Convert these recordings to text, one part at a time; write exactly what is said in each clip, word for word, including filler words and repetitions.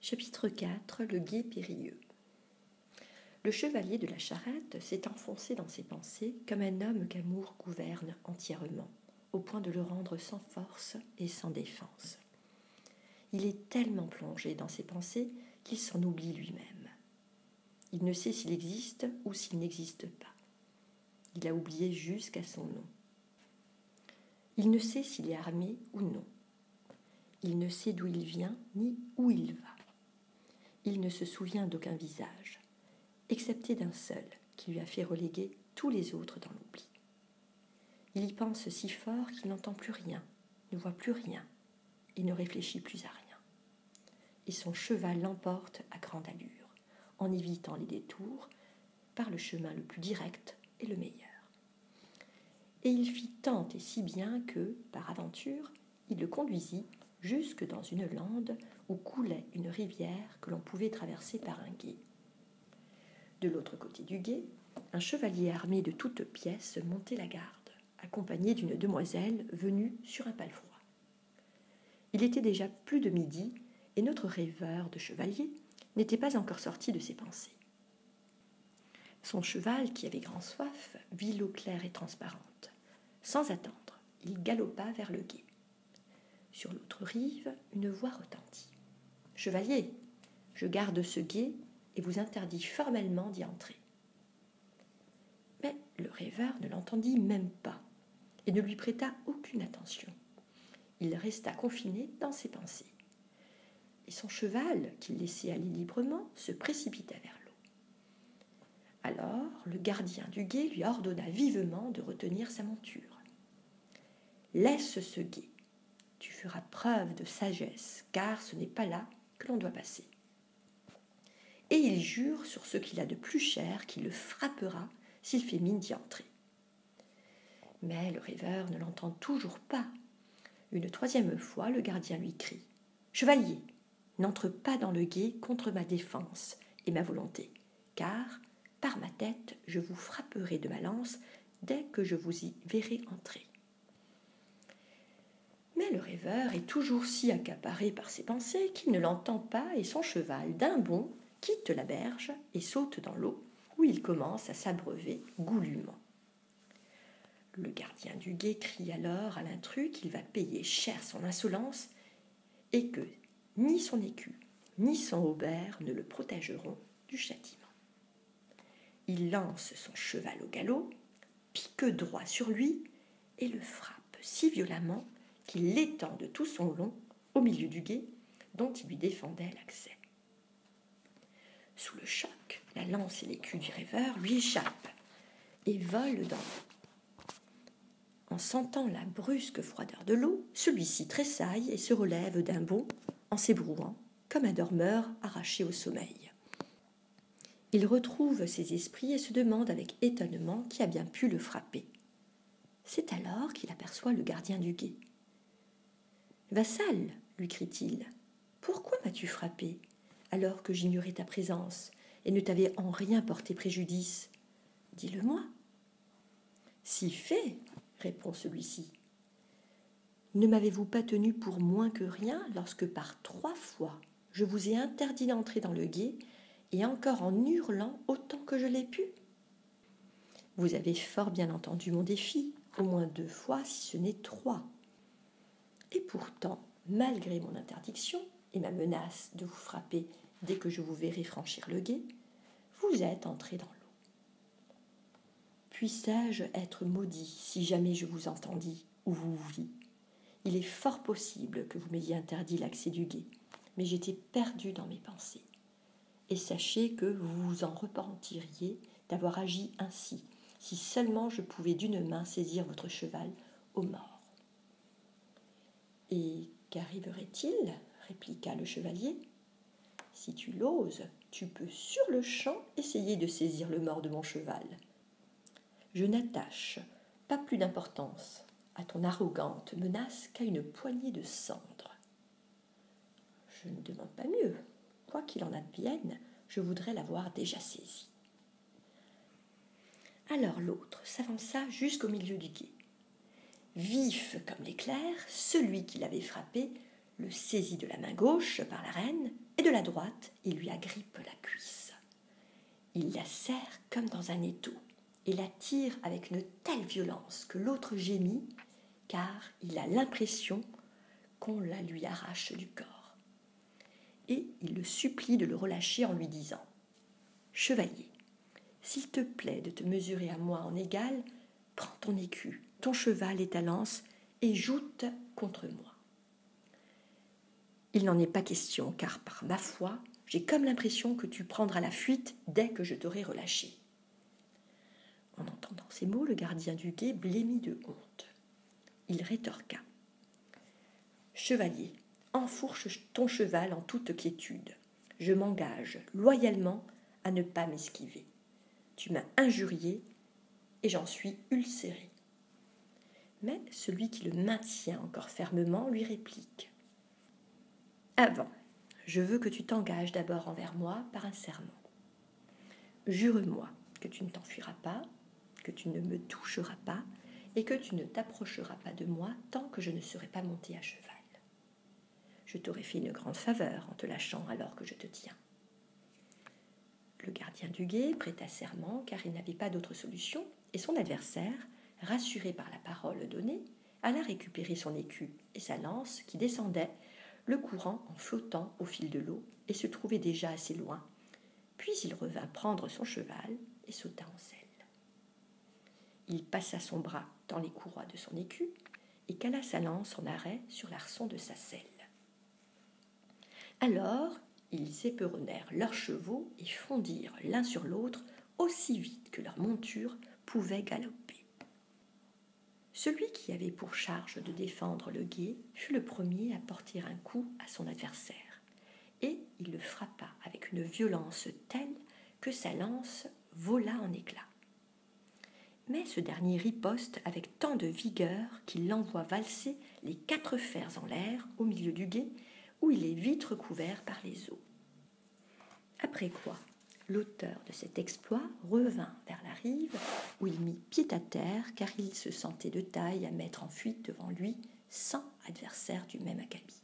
Chapitre quatre. Le gué périlleux. Le chevalier de la charrette s'est enfoncé dans ses pensées comme un homme qu'amour gouverne entièrement, au point de le rendre sans force et sans défense. Il est tellement plongé dans ses pensées qu'il s'en oublie lui-même. Il ne sait s'il existe ou s'il n'existe pas. Il a oublié jusqu'à son nom. Il ne sait s'il est armé ou non. Il ne sait d'où il vient ni où il va. Il ne se souvient d'aucun visage, excepté d'un seul qui lui a fait reléguer tous les autres dans l'oubli. Il y pense si fort qu'il n'entend plus rien, ne voit plus rien et ne réfléchit plus à rien. Et son cheval l'emporte à grande allure, en évitant les détours, par le chemin le plus direct et le meilleur. Et il fit tant et si bien que, par aventure, il le conduisit jusque dans une lande où coulait une rivière que l'on pouvait traverser par un gué. De l'autre côté du gué, un chevalier armé de toutes pièces montait la garde, accompagné d'une demoiselle venue sur un palefroid. Il était déjà plus de midi, et notre rêveur de chevalier n'était pas encore sorti de ses pensées. Son cheval, qui avait grand soif, vit l'eau claire et transparente. Sans attendre, il galopa vers le gué. Sur l'autre rive, une voix retentit. « Chevalier, je garde ce gué et vous interdis formellement d'y entrer. » Mais le rêveur ne l'entendit même pas et ne lui prêta aucune attention. Il resta confiné dans ses pensées. Et son cheval, qu'il laissait aller librement, se précipita vers l'eau. Alors, le gardien du gué lui ordonna vivement de retenir sa monture. « Laisse ce gué. Tu feras preuve de sagesse, car ce n'est pas là que l'on doit passer. » Et il jure sur ce qu'il a de plus cher qu'il le frappera s'il fait mine d'y entrer. Mais le rêveur ne l'entend toujours pas. Une troisième fois, le gardien lui crie « Chevalier, n'entre pas dans le gué contre ma défense et ma volonté, car, par ma tête, je vous frapperai de ma lance dès que je vous y verrai entrer. » Mais le rêveur est toujours si accaparé par ses pensées qu'il ne l'entend pas et son cheval, d'un bond, quitte la berge et saute dans l'eau, où il commence à s'abreuver goulûment. Le gardien du gué crie alors à l'intrus qu'il va payer cher son insolence et que ni son écu ni son haubert ne le protégeront du châtiment. Il lance son cheval au galop, pique droit sur lui et le frappe si violemment qu'il l'étend de tout son long au milieu du gué dont il lui défendait l'accès. Sous le choc, la lance et l'écu du rêveur lui échappent et volent dans l'eau. En sentant la brusque froideur de l'eau, celui-ci tressaille et se relève d'un bond en s'ébrouant comme un dormeur arraché au sommeil. Il retrouve ses esprits et se demande avec étonnement qui a bien pu le frapper. C'est alors qu'il aperçoit le gardien du gué. « Vassal, lui crie-t-il, pourquoi m'as-tu frappé alors que j'ignorais ta présence et ne t'avais en rien porté préjudice? Dis-le-moi. » « Si fait, répond celui-ci. Ne m'avez-vous pas tenu pour moins que rien lorsque par trois fois je vous ai interdit d'entrer dans le gué et encore en hurlant autant que je l'ai pu? Vous avez fort bien entendu mon défi, au moins deux fois si ce n'est trois. Et pourtant, malgré mon interdiction et ma menace de vous frapper dès que je vous verrai franchir le gué, vous êtes entré dans l'eau. Puissais-je être maudit si jamais je vous entendis ou vous vis? Il est fort possible que vous m'ayez interdit l'accès du gué, mais j'étais perdu dans mes pensées. Et sachez que vous vous en repentiriez d'avoir agi ainsi, si seulement je pouvais d'une main saisir votre cheval au mort. « Et qu'arriverait-il ? Répliqua le chevalier. « Si tu l'oses, tu peux sur le champ essayer de saisir le mort de mon cheval. Je n'attache pas plus d'importance à ton arrogante menace qu'à une poignée de cendres. Je ne demande pas mieux. Quoi qu'il en advienne, je voudrais l'avoir déjà saisi. » Alors l'autre s'avança jusqu'au milieu du gué. Vif comme l'éclair, celui qui l'avait frappé le saisit de la main gauche par la rêne et de la droite, il lui agrippe la cuisse. Il la serre comme dans un étau et la tire avec une telle violence que l'autre gémit, car il a l'impression qu'on la lui arrache du corps. Et il le supplie de le relâcher en lui disant « Chevalier, s'il te plaît de te mesurer à moi en égal, prends ton écu, ton cheval et ta lance, et joute contre moi. » Il n'en est pas question, car par ma foi, j'ai comme l'impression que tu prendras la fuite dès que je t'aurai relâché. En entendant ces mots, le gardien du guet blêmit de honte. Il rétorqua. Chevalier, enfourche ton cheval en toute quiétude. Je m'engage loyalement à ne pas m'esquiver. Tu m'as injurié et j'en suis ulcéré. Mais celui qui le maintient encore fermement lui réplique. Avant, je veux que tu t'engages d'abord envers moi par un serment. Jure-moi que tu ne t'enfuiras pas, que tu ne me toucheras pas et que tu ne t'approcheras pas de moi tant que je ne serai pas monté à cheval. Je t'aurais fait une grande faveur en te lâchant alors que je te tiens. Le gardien du guet prêta serment car il n'avait pas d'autre solution et son adversaire, rassuré par la parole donnée, alla récupérer son écu et sa lance qui descendait, le courant en flottant au fil de l'eau et se trouvait déjà assez loin. Puis il revint prendre son cheval et sauta en selle. Il passa son bras dans les courroies de son écu et cala sa lance en arrêt sur l'arçon de sa selle. Alors, ils éperonnèrent leurs chevaux et fondirent l'un sur l'autre aussi vite que leur monture pouvait galoper. Celui qui avait pour charge de défendre le guet fut le premier à porter un coup à son adversaire, et il le frappa avec une violence telle que sa lance vola en éclats. Mais ce dernier riposte avec tant de vigueur qu'il l'envoie valser les quatre fers en l'air au milieu du guet, où il est vite recouvert par les eaux. Après quoi, l'auteur de cet exploit revint vers la rive, où il mit pied à terre, car il se sentait de taille à mettre en fuite devant lui cent adversaires du même acabit.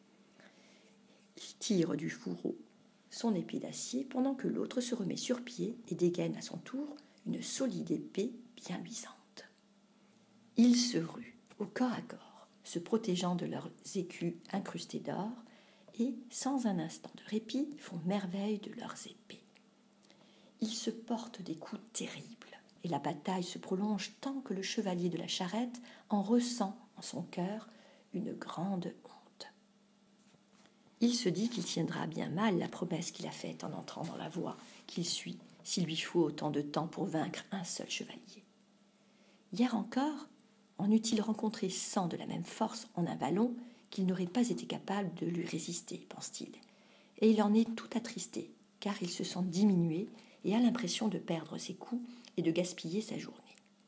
Il tire du fourreau son épée d'acier pendant que l'autre se remet sur pied et dégaine à son tour une solide épée bien luisante. Ils se ruent au corps à corps, se protégeant de leurs écus incrustés d'or, et, sans un instant de répit, font merveille de leurs épées. Ils se portent des coups terribles, et la bataille se prolonge tant que le chevalier de la charrette en ressent en son cœur une grande honte. Il se dit qu'il tiendra bien mal la promesse qu'il a faite en entrant dans la voie qu'il suit, s'il lui faut autant de temps pour vaincre un seul chevalier. Hier encore, en eût-il rencontré cent de la même force en un ballon, qu'il n'aurait pas été capable de lui résister, pense-t-il. Et il en est tout attristé, car il se sent diminué et a l'impression de perdre ses coups et de gaspiller sa journée.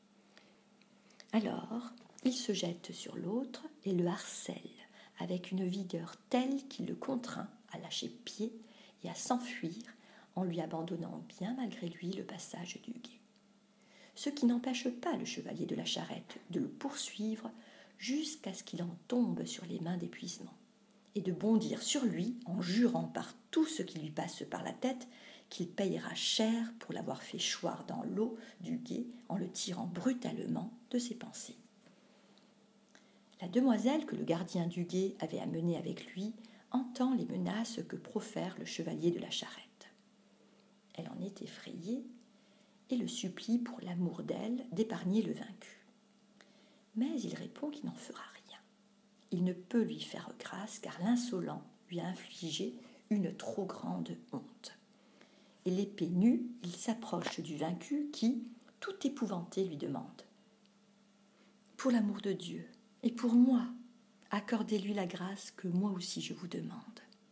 Alors, il se jette sur l'autre et le harcèle, avec une vigueur telle qu'il le contraint à lâcher pied et à s'enfuir, en lui abandonnant bien malgré lui le passage du guet. Ce qui n'empêche pas le chevalier de la charrette de le poursuivre jusqu'à ce qu'il en tombe sur les mains d'épuisement, et de bondir sur lui en jurant par tout ce qui lui passe par la tête qu'il payera cher pour l'avoir fait choir dans l'eau du guet en le tirant brutalement de ses pensées. La demoiselle que le gardien du guet avait amenée avec lui entend les menaces que profère le chevalier de la charrette. Elle en est effrayée et le supplie pour l'amour d'elle d'épargner le vaincu. Mais il répond qu'il n'en fera rien. Il ne peut lui faire grâce car l'insolent lui a infligé une trop grande honte. Et l'épée nue, il s'approche du vaincu qui, tout épouvanté, lui demande « Pour l'amour de Dieu et pour moi, accordez-lui la grâce que moi aussi je vous demande. »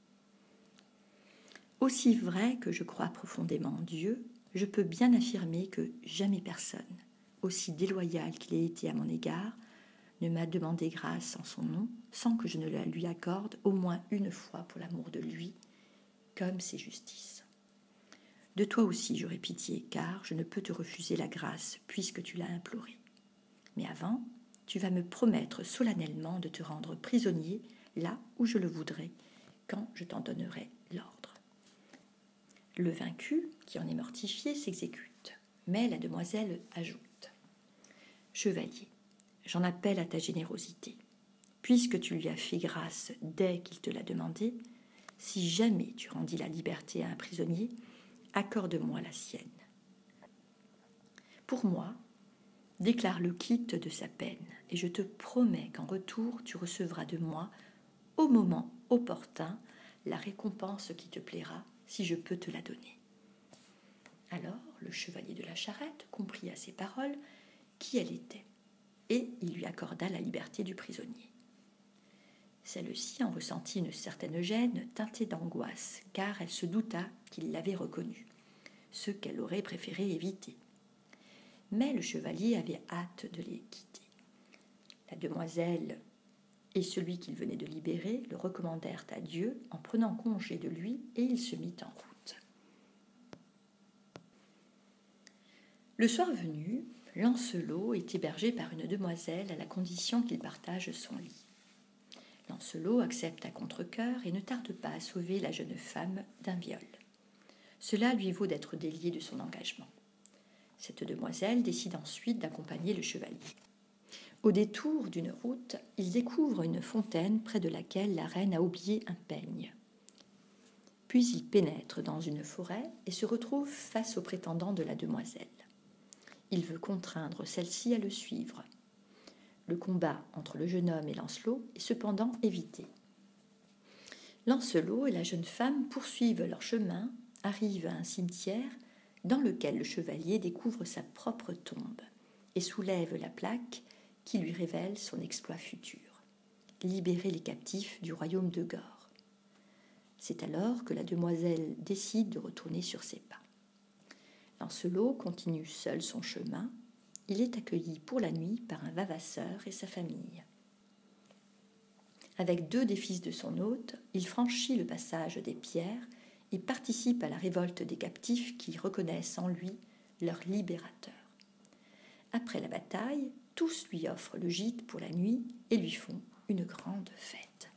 Aussi vrai que je crois profondément en Dieu, je peux bien affirmer que jamais personne, aussi déloyal qu'il ait été à mon égard, ne m'a demandé grâce en son nom sans que je ne la lui accorde au moins une fois pour l'amour de lui, comme c'est justice. De toi aussi j'aurai pitié, car je ne peux te refuser la grâce puisque tu l'as implorée. Mais avant, tu vas me promettre solennellement de te rendre prisonnier là où je le voudrai, quand je t'en donnerai l'ordre. Le vaincu, qui en est mortifié, s'exécute, mais la demoiselle ajoute « Chevalier, j'en appelle à ta générosité. Puisque tu lui as fait grâce dès qu'il te l'a demandé, si jamais tu rendis la liberté à un prisonnier, accorde-moi la sienne. Pour moi, déclare-le quitte de sa peine, et je te promets qu'en retour tu recevras de moi, au moment opportun, la récompense qui te plaira, si je peux te la donner. » Alors le chevalier de la charrette comprit à ces paroles qui elle était, et il lui accorda la liberté du prisonnier. Celle-ci en ressentit une certaine gêne teintée d'angoisse, car elle se douta qu'il l'avait reconnu, ce qu'elle aurait préféré éviter. Mais le chevalier avait hâte de les quitter. La demoiselle et celui qu'il venait de libérer le recommandèrent à Dieu en prenant congé de lui, et il se mit en route. Le soir venu, Lancelot est hébergé par une demoiselle à la condition qu'il partage son lit. Lancelot accepte à contre-cœur et ne tarde pas à sauver la jeune femme d'un viol. Cela lui vaut d'être délié de son engagement. Cette demoiselle décide ensuite d'accompagner le chevalier. Au détour d'une route, il découvre une fontaine près de laquelle la reine a oublié un peigne. Puis il pénètre dans une forêt et se retrouve face au prétendant de la demoiselle. Il veut contraindre celle-ci à le suivre. Le combat entre le jeune homme et Lancelot est cependant évité. Lancelot et la jeune femme poursuivent leur chemin, arrivent à un cimetière dans lequel le chevalier découvre sa propre tombe et soulève la plaque qui lui révèle son exploit futur, libérer les captifs du royaume de Gore. C'est alors que la demoiselle décide de retourner sur ses pas. Lancelot continue seul son chemin. Il est accueilli pour la nuit par un vavasseur et sa famille. Avec deux des fils de son hôte, il franchit le passage des pierres et participe à la révolte des captifs qui reconnaissent en lui leur libérateur. Après la bataille, tous lui offrent le gîte pour la nuit et lui font une grande fête.